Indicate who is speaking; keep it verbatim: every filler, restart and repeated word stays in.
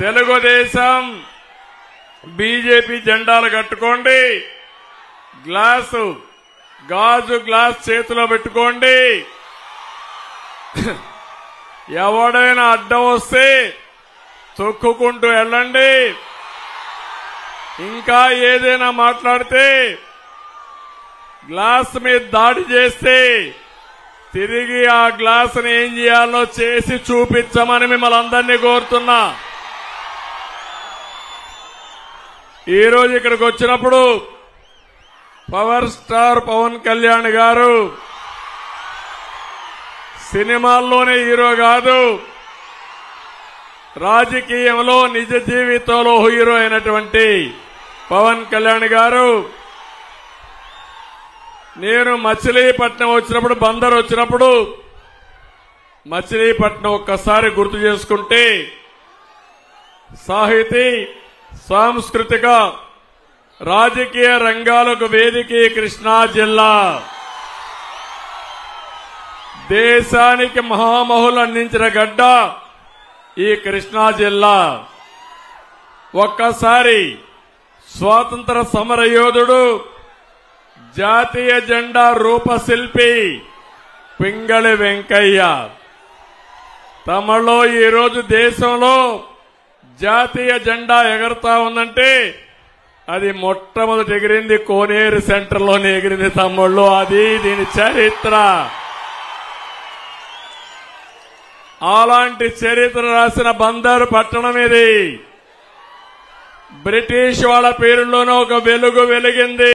Speaker 1: Telugu Desam BJP జెండాలు కట్టుకోండి, glass గాజు గ్లాస్ చేతిలో పెట్టుకోండి. ఎవడైనా అడ్డం వస్తే తొక్కుకుంటూ వెళ్ళండి. ఇంకా ఏదైనా మాట్లాడితే గ్లాస్ మీద దాడి చేస్తే తిరిగి ఆ గ్లాసుని ఏం చేయాలో చేసి చూపించమని మిమ్మల్ని అందరినీ కోరుతున్నా. ఈరోజు ఇక్కడికి వచ్చినప్పుడు పవర్ స్టార్ పవన్ కళ్యాణ్ గారు సినిమాల్లోనే హీరో కాదు, రాజకీయంలో నిజ జీవితంలో హీరో అయినటువంటి పవన్ కళ్యాణ్ గారు నేను మచిలీపట్నం వచ్చినప్పుడు, బందర్ వచ్చినప్పుడు మచిలీపట్నం ఒక్కసారి గుర్తు చేసుకుంటే సాహితీ, సాంస్కృతిక, రాజకీయ రంగాలకు వేదిక కృష్ణా జిల్లా. దేశానికి మహామహులు అందించిన గడ్డ ఈ కృష్ణా జిల్లా. ఒక్కసారి స్వాతంత్ర సమర యోధుడు, జాతీయ జెండా రూపశిల్పి పింగళి వెంకయ్య తమలో ఈరోజు దేశంలో జాతీయ జెండా ఎగరతా ఉందంటే అది మొట్టమొదటి ఎగిరింది కోనేరు సెంటర్లోనే ఎగిరింది తమ్ముళ్ళు. అది దీని చరిత్ర. అలాంటి చరిత్ర రాసిన బందరు పట్టణం ఇది. బ్రిటిష్ వాళ్ళ పేరులోనే ఒక వెలుగు వెలిగింది.